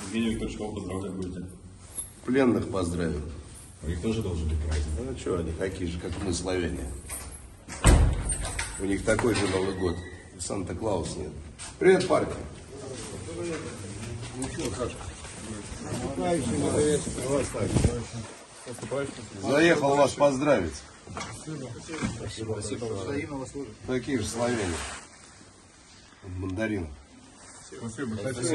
Евгений Викторович, кого поздравлять будете? Пленных поздравим. У них тоже должен быть праздник. Ну что, они такие же, как мы, славяне. У них такой же Новый год. Санта-Клаус нет. Привет, парни. Ну что, Сашка? Заехал вас поздравить. Спасибо. Такие же славяне. Мандарин. Спасибо.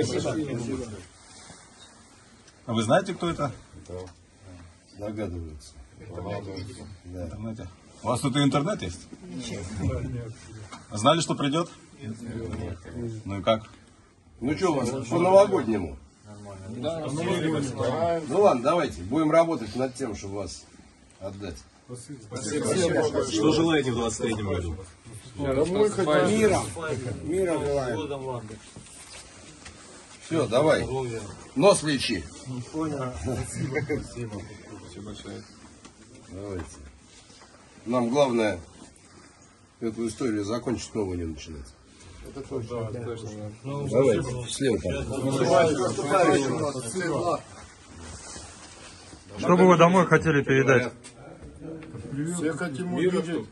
А вы знаете, кто это? Догадываются. Да. В интернете. У вас тут и интернет есть? Нет. А знали, что придет? Нет. Ну и как? Ну что у вас, по-новогоднему? Да, ну ладно, давайте, будем работать над тем, чтобы вас отдать. Спасибо. Что желаете в 23-м году? Мира желаем. Все, давай. Нос лечи. Понял. Спасибо. Спасибо большое. Давайте. Нам главное эту историю закончить, новую не начинать. Это точно. Да, точно. Давайте, слева. Что бы вы домой хотели передать? Всех хотим увидеть.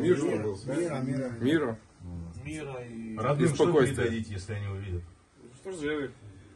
Мира и Родным что передадите, если они увидят? Что же?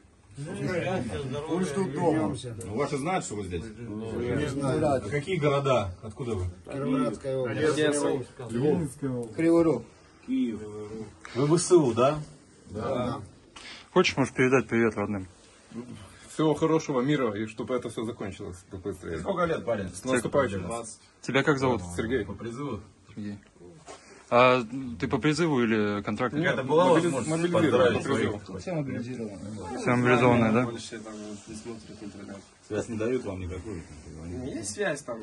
Пусть тут дома. Ну, ваши знают, что вы здесь? Не знаю. Какие города? Откуда вы? Кировоградская область. Львов. Кривой Рог. Киев. Вы ВСУ, да? Да. Хочешь, можешь передать привет родным? Всего хорошего, мира, и чтобы это все закончилось быстрее. Сколько лет, парень? С наступающим. Тебя как зовут? Сергей. По призыву? Сергей. А ты по призыву или контракт? Нет, это была возможность мобилизирован. Все мобилизированы. Все мобилизованные, да? Связь не дают вам никакую? Есть связь там.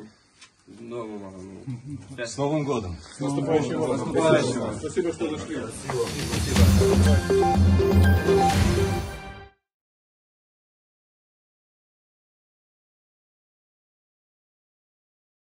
С Новым годом! С наступающим. Спасибо, что зашли. Спасибо.